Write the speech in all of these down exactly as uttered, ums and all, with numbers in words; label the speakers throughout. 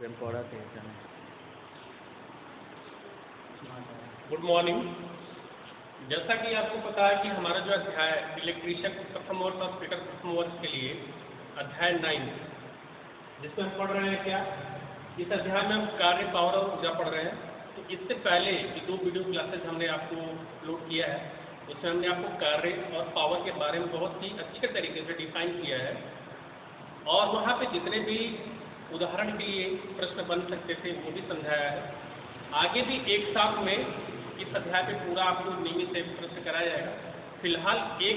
Speaker 1: Good morning. जैसा कि आपको पता है कि हमारा जो अध्याय इलेक्ट्रीशियन प्रथम वर्ष और फिटर प्रथम वर्ष के लिए अध्याय नाइन, जिसमें हम पढ़ रहे हैं क्या, इस अध्याय में हम कार्य, पावर और ऊर्जा पढ़ रहे हैं। तो इससे पहले जो दो वीडियो क्लासेस हमने आपको अपलोड किया है उसमें हमने आपको कार्य और पावर के बारे में बहुत ही अच्छे तरीके से डिफाइन किया है और वहाँ पे जितने भी उदाहरण के लिए प्रश्न बन सकते थे वो भी समझाया है। आगे भी एक साथ में इस अध्याय पे पूरा आपको नियमित से प्रश्न कराया जाएगा। फिलहाल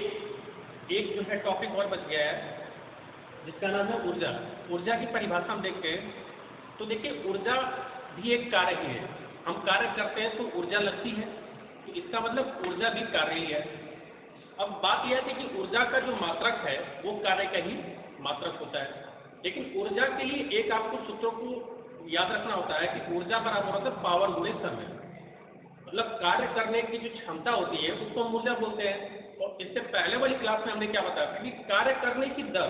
Speaker 1: एक एक जो है टॉपिक और बच गया है जिसका नाम है ऊर्जा। ऊर्जा की परिभाषा हम देखते हैं तो देखिए, ऊर्जा भी एक कार्य ही है। हम कार्य करते हैं तो ऊर्जा लगती है, तो इसका मतलब ऊर्जा भी कार्य ही है। अब बात यह है कि ऊर्जा का जो मात्रक है वो कार्य का ही मात्रक होता है, लेकिन ऊर्जा के लिए एक आपको सूत्रों को याद रखना होता है कि ऊर्जा बराबर होता है पावर गुणे समय। मतलब कार्य करने की जो क्षमता होती है उसको हम ऊर्जा बोलते हैं। और इससे पहले वाली क्लास में हमने क्या बताया कि कार्य करने की दर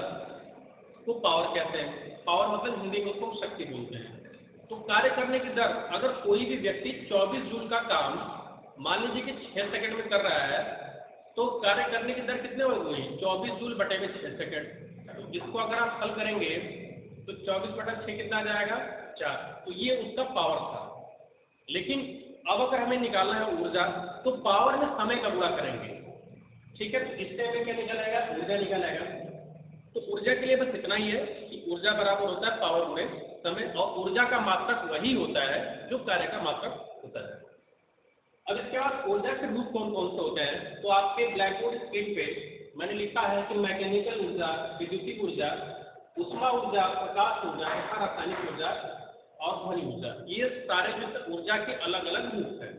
Speaker 1: को पावर कहते हैं। पावर मतलब हिंदी में उसको शक्ति बोलते हैं। तो कार्य करने की दर, अगर कोई भी व्यक्ति चौबीस जूल का काम मान लीजिए कि छः सेकंड में कर रहा है तो कार्य करने की दर कितने हो गई, चौबीस जूल बटे में छः सेकंड। तो इसको अगर आप हल करेंगे तो चौबीस बटा छः कितना आ जाएगा, चार। तो ये उसका पावर था। लेकिन अब अगर हमें निकालना है ऊर्जा तो पावर में समय का गुणा करेंगे, ठीक है। तो इससे हमें क्या निकल आएगा, ऊर्जा निकल आएगा। तो ऊर्जा के लिए बस इतना ही है कि ऊर्जा बराबर होता है पावर गुणे समय, और ऊर्जा का मात्रक वही होता है जो कार्य का मात्रक होता है। अब इसके बाद ऊर्जा के रूप कौन कौन से होते हैं, तो आपके ब्लैक बोर्ड स्क्रीन पे मैंने लिखा है कि मैकेनिकल ऊर्जा, विद्युतीय ऊर्जा, ऊष्मा ऊर्जा, प्रकाश ऊर्जा, रासायनिक ऊर्जा और ध्वनि ऊर्जा। ये सारे जो ऊर्जा के अलग अलग रूप हैं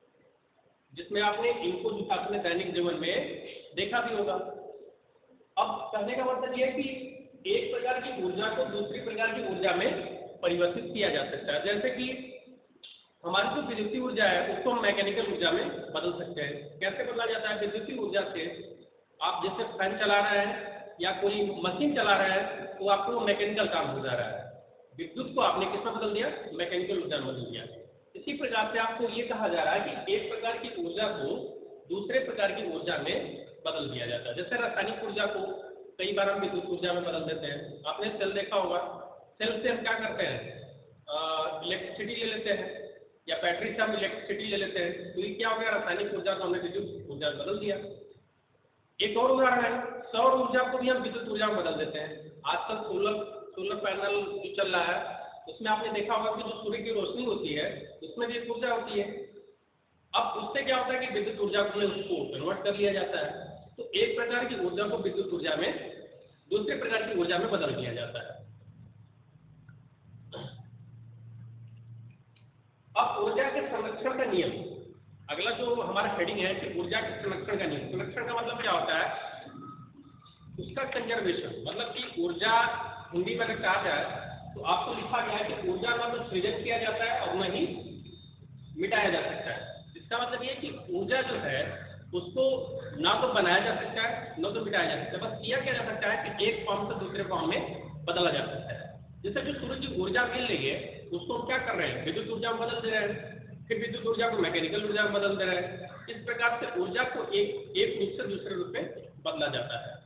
Speaker 1: जिसमें आपने इनको जो अपने दैनिक जीवन में देखा भी होगा। अब कहने का मतलब यह है कि एक प्रकार की ऊर्जा को दूसरी प्रकार की ऊर्जा में परिवर्तित किया जा सकता है। जैसे कि हमारी जो विद्युतीय ऊर्जा है उसको हम मैकेनिकल ऊर्जा में बदल सकते हैं। कैसे बदला जाता है, विद्युतीय ऊर्जा से आप जैसे फैन चला रहे हैं या कोई मशीन चला रहे हैं तो आपको मैकेनिकल काम हो जा रहा है, विद्युत को आपने किसमें बदल दिया, मैकेनिकल ऊर्जा में बदल दिया। इसी प्रकार से आपको ये कहा जा रहा है कि एक प्रकार की ऊर्जा को दूसरे प्रकार की ऊर्जा में बदल दिया जाता है। जैसे रासायनिक ऊर्जा को कई बार हम विद्युत ऊर्जा में बदल देते हैं। आपने सेल देखा होगा, सेल से हम क्या करते हैं, इलेक्ट्रिसिटी ले लेते हैं या बैटरी से हम इलेक्ट्रिसिटी ले लेते हैं। तो ये क्या हो गया, रासायनिक ऊर्जा को हमने विद्युत ऊर्जा में बदल दिया। एक और उदाहरण है, सौर ऊर्जा को भी हम विद्युत ऊर्जा में बदल देते हैं। आजकल सोलर सोलर पैनल जो चल रहा है उसमें आपने देखा होगा कि जो सूर्य की रोशनी होती है उसमें भी एक ऊर्जा होती है। अब उससे क्या होता है कि विद्युत ऊर्जा को उसको कन्वर्ट कर लिया जाता है। तो एक प्रकार की ऊर्जा को विद्युत ऊर्जा में दूसरे प्रकार की ऊर्जा में बदल दिया जाता है। अब ऊर्जा के संरक्षण का नियम, अगला जो हमारा हेडिंग है कि ऊर्जा के संरक्षण का नियम। संरक्षण का मतलब क्या होता है, उसका कंजर्वेशन, मतलब कि ऊर्जा हिंदी में अगर कहा जाए तो आपको लिखा गया है कि ऊर्जा ना तो सृजन किया जाता है और न ही मिटाया जा सकता है। इसका मतलब ये कि ऊर्जा जो है उसको ना तो बनाया जा सकता है न तो मिटाया जा सकता है, बस किया क्या जा सकता है कि एक फॉर्म से दूसरे फॉर्म में बदला जा सकता है। जैसे जो सूर्य की ऊर्जा मिल रही है उसको हम क्या कर रहे हैं, विद्युत ऊर्जा में बदल दे रहे हैं, फिर विद्युत ऊर्जा को मैकेनिकल ऊर्जा में बदल दे रहे हैं। इस प्रकार से ऊर्जा को एक एक रूप से दूसरे रूप में बदला जाता है।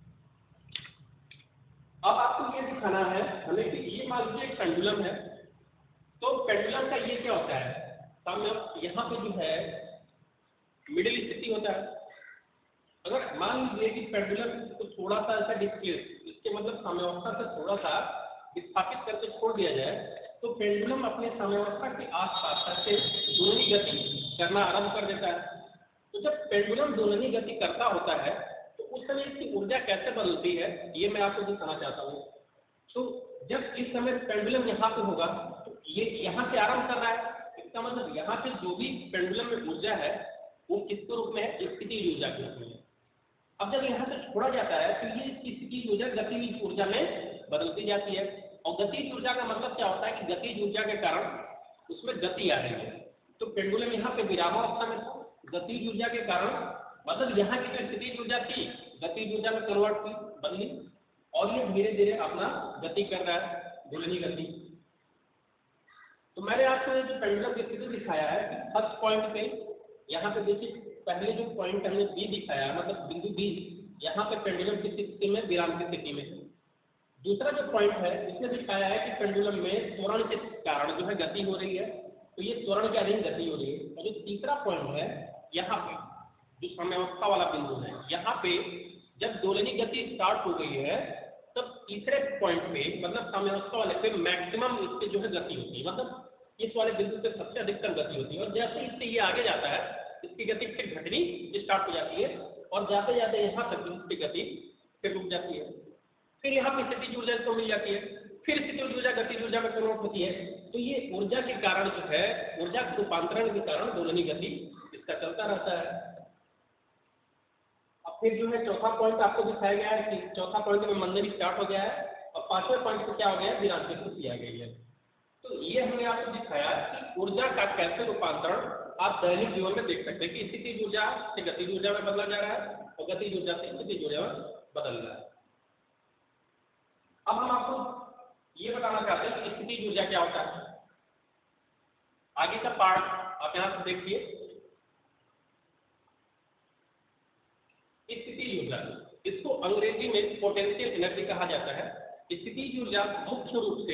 Speaker 1: अब आपको ये दिखाना है हमें कि ये मान लीजिए एक पेंडुलम है। तो पेंडुलम का ये क्या होता है, सामने यहाँ पे जो है मिडिल स्थिति होता है। अगर मान लीजिए कि पेंडुलम को थोड़ा सा ऐसा डिस्प्लेस, इसके मतलब साम्यावस्था से थोड़ा सा विस्थापित करके छोड़ दिया जाए तो पेंडुलम अपने साम्यावस्था के आसपास से दोलनी गति करना आरंभ कर देता है। तो जब पेंडुलम दोलनी गति करता होता है तो उस समय इसकी ऊर्जा कैसे बदलती है ये मैं आपको दिखाना चाहता हूँ। तो जब इस समय पेंडुलम यहाँ पे होगा तो ये यहाँ से आरंभ कर रहा है, इसका मतलब यहाँ से जो भी पेंडुलम में ऊर्जा है वो किसके रूप में है, स्थितिज ऊर्जा के रूप में। अब जब यहाँ से छोड़ा जाता है तो ये स्थितिज ऊर्जा गतिज ऊर्जा में बदलती जाती है। और गतिज ऊर्जा का मतलब क्या होता है कि गतिज ऊर्जा के कारण उसमें गति आ रही है। तो पेंडुलम यहाँ पे विरामावस्था में था, गतिज ऊर्जा के कारण मतलब यहाँ की जो स्थितिज ऊर्जा थी गतिज ऊर्जा में कन्वर्ट की, बदली, और ये धीरे धीरे अपना गति कर रहा है, दोलनी गति। तो मैंने आपको जो पेंडुलम की स्थिति दिखाया है कि फर्स्ट पॉइंट पे यहाँ पे देखिए, पहले जो पॉइंट हमने बी दिखाया, मतलब बिंदु बी, यहाँ पे पेंडुलम की स्थिति में विराम की स्थिति में है। दूसरा जो पॉइंट है इसमें दिखाया है कि पेंडुलम में त्वरण के कारण जो है गति हो रही है, तो ये त्वरण के अधीन गति हो रही है। और जो तीसरा पॉइंट है यहाँ पे जो साम्यावस्था वाला बिंदु है, यहाँ पे जब दोलनी गति स्टार्ट हो गई है तब तीसरे पॉइंट पे मतलब साम्यावस्था वाले पे मैक्सिमम इसके जो है गति होती है, मतलब इस वाले बिंदु पे सबसे अधिकतम गति होती है। और जैसे इससे ये आगे जाता है इसकी गति फिर घटनी स्टार्ट हो जाती है और जाते जाते यहाँ तक इसकी गति फिर रुक जाती है। फिर यहाँ पे स्थिति ऊर्जा को मिल जाती है, फिर स्थिति ऊर्जा गति ऊर्जा में कन्वर्ट होती है। तो ये ऊर्जा के कारण जो है, ऊर्जा रूपांतरण के कारण दोलनी गति इसका चलता रहता है। अब फिर जो है चौथा पॉइंट आपको दिखाया गया है कि चौथा पॉइंट में मंदनी स्टार्ट हो गया है और पांचवें पॉइंट पे क्या हो गया है, विराम की स्थिति आ गई है। तो ये हमने आपको दिखाया कि ऊर्जा का कैसे रूपांतरण आप दैनिक जीवन में देख सकते हैं कि स्थिति ऊर्जा से गति ऊर्जा में बदला जा रहा है और गति ऊर्जा से स्थिति ऊर्जा में बदल रहा है। अब हम आपको ये बताना चाहते हैं कि स्थिति ऊर्जा क्या होता है। आगे का पार्ट आप यहां से देखिए, स्थिति ऊर्जा, इसको अंग्रेजी में पोटेंशियल एनर्जी कहा जाता है। स्थिति ऊर्जा मुख्य रूप से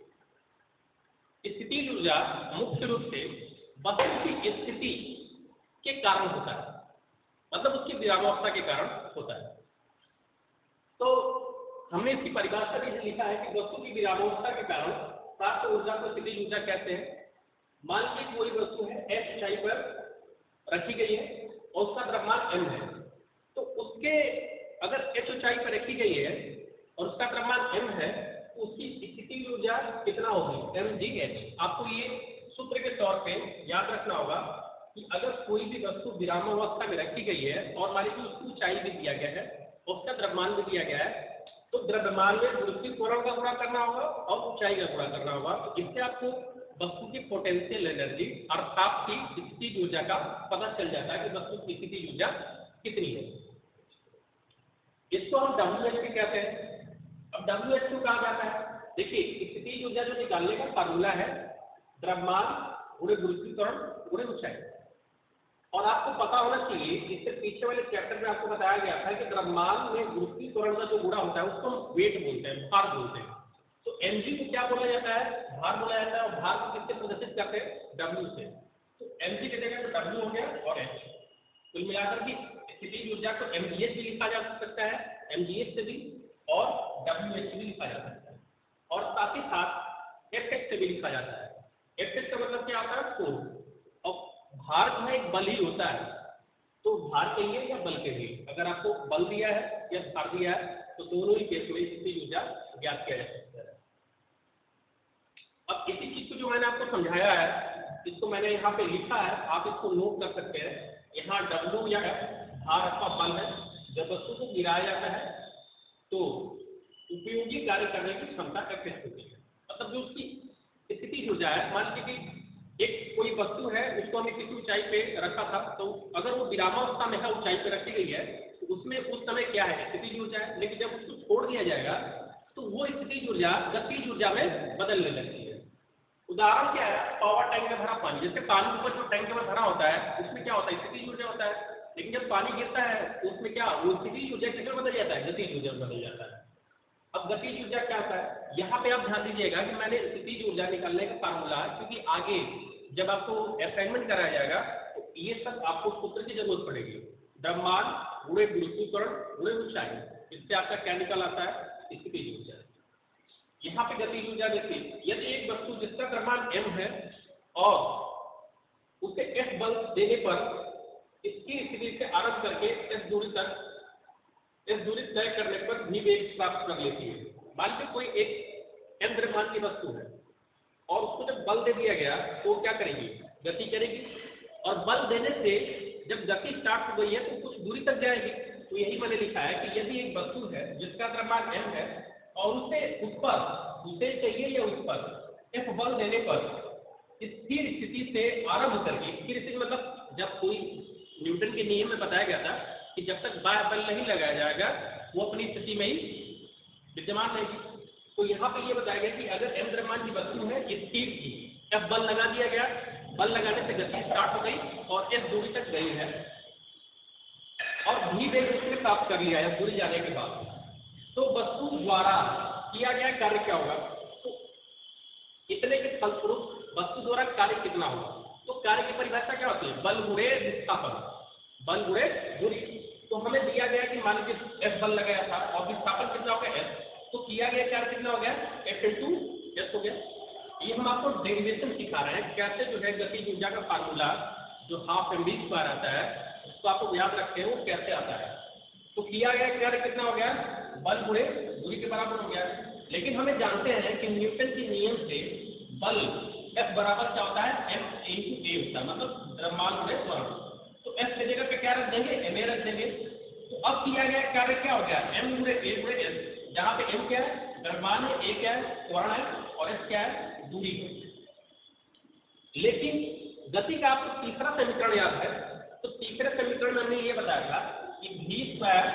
Speaker 1: स्थिति ऊर्जा मुख्य रूप से वस्तु की स्थिति के कारण होता है, मतलब उसकी विरामावस्था के कारण होता है। तो हमने इसकी परिभाषा भी लिखा है कि वस्तु की विरामावस्था के कारण प्राप्त ऊर्जा को स्थिति ऊर्जा कहते हैं। मान लीजिए कोई वस्तु है एस ऊंचाई पर रखी गई है और उसका द्रव्यमान m है, तो उसके अगर एस ऊंचाई पर रखी गई है और उसका द्रव्यमान m है तो उसकी स्थिति ऊर्जा कितना होगी, एम जी एच। आपको ये सूत्र के तौर पे याद रखना होगा कि अगर कोई भी वस्तु विरामावस्था में रखी गई है और मान लीजिए उसकी ऊंचाई भी दिया गया है और उसका द्रव्यमान भी दिया गया है, तो द्रव्यमान में गुरुत्वीय त्वरण का गुणा करना होगा और ऊंचाई का गुणा करना होगा। तो इससे आपको वस्तु की पोटेंशियल एनर्जी अर्थात की स्थिति ऊर्जा का पता चल जाता है कि वस्तु की स्थिति ऊर्जा कितनी है। इसको हम डब्ल्यू एच पी कहते हैं। अब डब्ल्यू एच क्यू कहा जाता है, देखिए स्थिति ऊर्जा जो निकालने का फार्मूला है द्रव्यमान गुणे गुरुत्वीय त्वरण गुणे ऊंचाई। और आपको पता होना चाहिए, इससे पीछे वाले चैप्टर में आपको बताया गया था कि द्रव्यमान में गुरुत्वीय त्वरण का जो गुणा होता है उसको हम वेट बोलते हैं, भार बोलते हैं। तो एमजी को क्या बोला जाता है, भार बोला जाता है। और भार को किससे प्रदर्शित करते हैं, डब्ल्यू से। तो एमजी की जगह तो डब्ल्यू हो गया और एच। कुल मिलाकर की स्थिति ऊर्जा को एमजीएच भी लिखा जा सकता है, एमजीएच से भी, और डब्ल्यूएच भी लिखा जा सकता है, और साथ ही साथ एफएच से भी लिखा जाता है। एफएच का मतलब क्या होता है, फोर्स। और भार जो है एक बल ही होता है, तो भार कहिए या बल कहिए, अगर आपको बल दिया है या भार दिया है तो दोनों ही केस में स्थिति ऊर्जा ज्ञात किया जा सकता है। अब इसी चीज को जो मैंने आपको समझाया है, इसको मैंने यहाँ पे लिखा है, आप इसको नोट कर सकते हैं। यहाँ डब्ल्यू या एफ भार अथवा बल है। जब वस्तु को गिराया जाता है तो उपयोगी कार्य करने की क्षमता एफएच होती है, मतलब जो उसकी स्थिति ऊर्जा है। मान लीजिए कि एक कोई वस्तु है, उसको हमने किसी ऊंचाई पे रखा था, तो अगर वो विरामावस्था में है, ऊंचाई पे रखी गई है, तो उसमें उस समय क्या है, स्थिति ऊर्जा है। लेकिन जब उसको छोड़ दिया जाएगा तो वो स्थिति ऊर्जा गतिज ऊर्जा में बदलने लगती है। उदाहरण क्या है, पावर टैंक में भरा पानी, जैसे पानी ऊपर जो टैंक में भरा होता है उसमें क्या होता है, स्थिति ऊर्जा होता है। लेकिन जब पानी गिरता है तो उसमें क्या, वो स्थिति ऊर्जा किसमें बदल जाता है, गतिज ऊर्जा में बदल जाता है। अब गतिज ऊर्जा क्या होता है, यहाँ पे आप ध्यान दीजिएगा कि मैंने स्थिति ऊर्जा निकालने का फार्मूला, क्योंकि आगे जब आपको असाइनमेंट कराया जाएगा तो ये सब आपको सूत्र की जरूरत पड़ेगी। द्रव्यमान गुणे गुरुत्वीय त्वरण गुणे ऊंचाई, इससे आपका क्या निकल आता है, स्थिति ऊर्जा। यहाँ पे गतिज ऊर्जा देखिए, यदि एक वस्तु जिसका द्रव्यमान m है और उसे f बल देने पर इसकी स्थिति से आरंभ करके s दूरी तक इस दूरी तय करने पर भी वेग प्राप्त कर लेती है। मान लीजिए कोई एक m द्रव्यमान की वस्तु है और उसको जब बल दे दिया गया तो क्या करेगी, गति करेगी। और बल देने से जब गति स्टार्ट हो गई है तो कुछ दूरी तक जाएगी। तो यही मैंने लिखा है कि यदि एक वस्तु है जिसका द्रव्यमान m है और उसे उस पर, उसे चाहिए या उस पर f बल देने पर स्थिर स्थिति से आरंभ करके, स्थिर स्थिति मतलब जब कोई न्यूटन के नियम में बताया गया था कि जब तक बाह्य बल नहीं लगाया जाएगा वो अपनी स्थिति में ही विद्यमान रहेगी। तो यहाँ पे ये बताया गया कि अगर m द्रव्यमान की वस्तु है, स्थिर थी, F बल लगा दिया गया, बल लगाने से गति स्टार्ट हो गई और इस दूरी तक गई है और भी वेग उसने प्राप्त कर लिया है दूरी जाने के बाद। तो वस्तु द्वारा किया गया कार्य क्या होगा? तो इतने के फलस्वरूप वस्तु द्वारा कार्य कितना होगा? तो कार्य की परिभाषा क्या होती है? बल गुणे विस्थापन, बल गुणे दूरी। तो हमें दिया गया कि मान लीजिए F बल लगाया था और विस्थापन कितना हो गया S, तो किया गया कार्य कितना हो गया? F इंटू S हो गया। ये हम आपको डेरिवेशन सिखा रहे हैं, कैसे जो है गतिज ऊर्जा का फार्मूला जो हाफ एम वी स्क्वायर आता है उसको आपको याद रखते हैं वो कैसे आता है। तो किया गया कार्य कितना हो गया? बल गुणे दूरी के बराबर हो गया। लेकिन हमें जानते हैं कि न्यूटन के नियम से बल F बराबर क्या होता है? M इंटू ए होता है, मतलब द्रव्यमान गुणे त्वरण। तो F की जगह पे क्या रख देंगे? एम ए रख देंगे। तो अब किया गया कार्य क्या हो गया? M गुणे ए गुणे एस, जहाँ पे M क्या है? द्रव्यमान है, ए क्या है? त्वरण है, और एस क्या है? दूरी। लेकिन गति का आपको तीसरा समीकरण याद है, तो तीसरे समीकरण में हमने ये बताया था कि v स्क्वायर,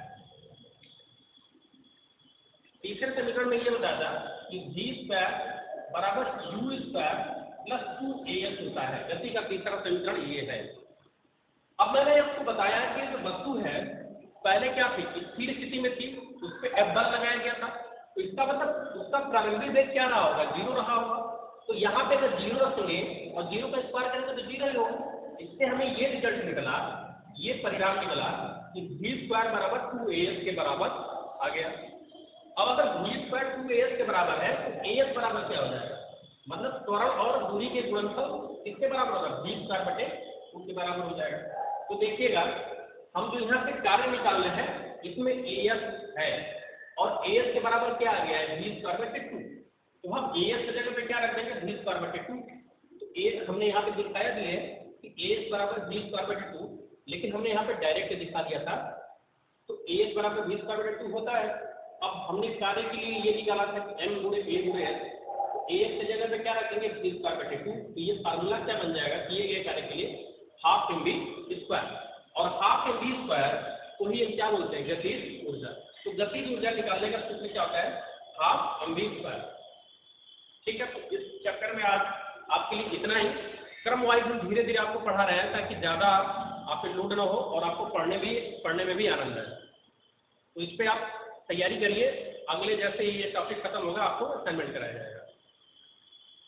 Speaker 1: तीसरे समीकरण में ये बताया था कि v स्क्वायर बराबर u square plus two a s होता है। गति का तीसरा समीकरण ये है। अब मैंने आपको बताया कि जो वस्तु है पहले क्या थी? स्थिर स्थिति में थी, उस पर F बल लगाया गया था, तो इसका मतलब उसका प्रारंभिक वेग क्या रहा होगा? जीरो रहा होगा। तो यहाँ पे अगर जीरो रखेंगे और जीरो का स्क्वायर करेंगे तो जीरो ही होगा। इससे हमें ये रिजल्ट निकला, ये परिणाम निकला कि v स्क्वायर बराबर टू ए एस के बराबर आ गया। अब अगर v square two a s के बराबर है तो ए एस बराबर क्या हो जाएगा? मतलब त्वरण और दूरी के गुणनफल किसके बराबर होगा? v स्क्वायर बटे टू के बराबर हो जाएगा। तो देखिएगा हम जो यहाँ से कार्य निकाल रहे हैं इसमें ए एस है और ए एस के बराबर क्या आ गया है? v स्क्वायर बटे टू। तो हम ए एस की जगह पे क्या रख देंगे? v स्क्वायर बटे टू। तो ए हमने यहाँ पे दिखाया भी है कि ए एस बराबर v स्क्वायर बटे टू, लेकिन हमने यहाँ पे डायरेक्ट दिखा दिया था। तो ए एस बराबर v स्क्वायर बटे टू होता है। अब हमने कार्य के लिए ये निकाला था कि m गुणे a गुणे s, तो ए एस की जगह पे क्या रखेंगे? v स्क्वायर बटे टू। तो ये फार्मूला क्या बन जाएगा किए गए कार्य के लिए? Half m v square. और हाफ एम वी स्क्वायर को ही हम क्या बोलते हैं? गतिज ऊर्जा। तो गतिज ऊर्जा निकालने का सूत्र क्या होता है? Half m v square. ठीक है, तो इस चक्कर में आज आपके लिए इतना ही। क्रम वाइज हम धीरे धीरे आपको पढ़ा रहे हैं ताकि ज़्यादा आप पे लोड ना हो और आपको पढ़ने भी पढ़ने में भी आनंद आए। तो इस पर आप तैयारी करिए, अगले जैसे ये टॉपिक खत्म होगा आपको असाइनमेंट कराया जाएगा।